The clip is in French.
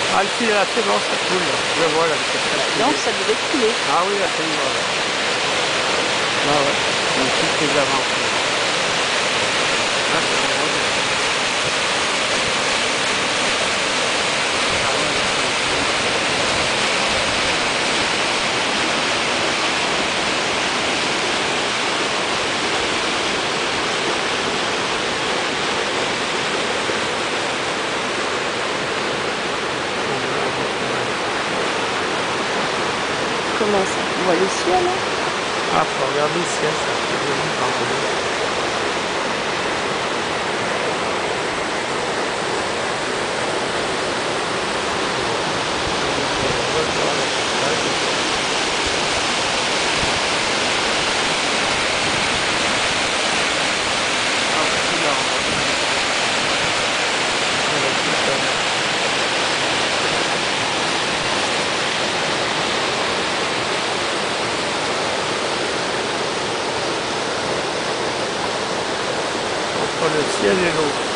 Ah, le fil est là, c'est bon, ça coule. Je vois là, Donc ça devait couler. Ah oui, absolument. Ah ouais, donc toutes les avancées. Ah, c'est bon. Ah ouais, Comment ça? On voit le ciel là? ah, faut regarder ici, ça fait joli quand même. Ah, c'est là. Entre le ciel et l'eau.